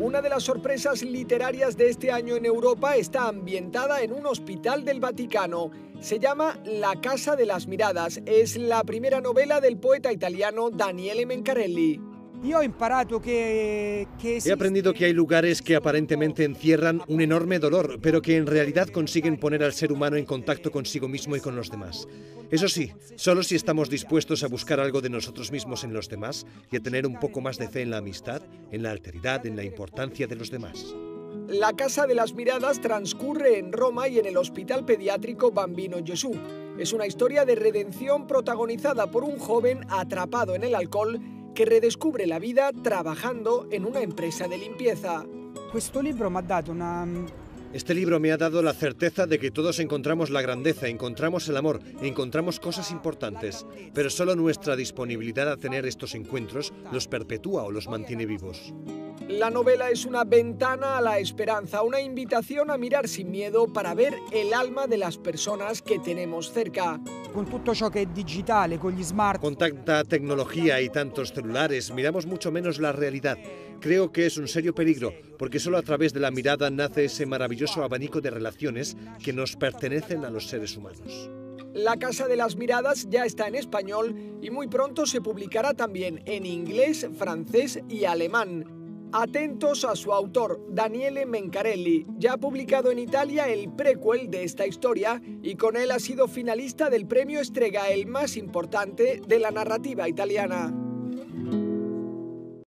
Una de las sorpresas literarias de este año en Europa está ambientada en un hospital del Vaticano. Se llama La Casa de las Miradas. Es la primera novela del poeta italiano Daniele Mencarelli. He aprendido que hay lugares que aparentemente encierran un enorme dolor, pero que en realidad consiguen poner al ser humano en contacto consigo mismo y con los demás. Eso sí, solo si estamos dispuestos a buscar algo de nosotros mismos en los demás y a tener un poco más de fe en la amistad, en la alteridad, en la importancia de los demás. La Casa de las Miradas transcurre en Roma y en el Hospital Pediátrico Bambino Gesù. Es una historia de redención protagonizada por un joven atrapado en el alcohol que redescubre la vida trabajando en una empresa de limpieza. Este libro me ha dado la certeza de que todos encontramos la grandeza, encontramos el amor, encontramos cosas importantes, pero solo nuestra disponibilidad a tener estos encuentros los perpetúa o los mantiene vivos. La novela es una ventana a la esperanza, una invitación a mirar sin miedo para ver el alma de las personas que tenemos cerca. Con tanta tecnología y tantos celulares, miramos mucho menos la realidad. Creo que es un serio peligro, porque solo a través de la mirada nace ese maravilloso abanico de relaciones que nos pertenecen a los seres humanos. La Casa de las Miradas ya está en español y muy pronto se publicará también en inglés, francés y alemán. Atentos a su autor, Daniele Mencarelli. Ya ha publicado en Italia el prequel de esta historia y con él ha sido finalista del premio Strega, el más importante de la narrativa italiana.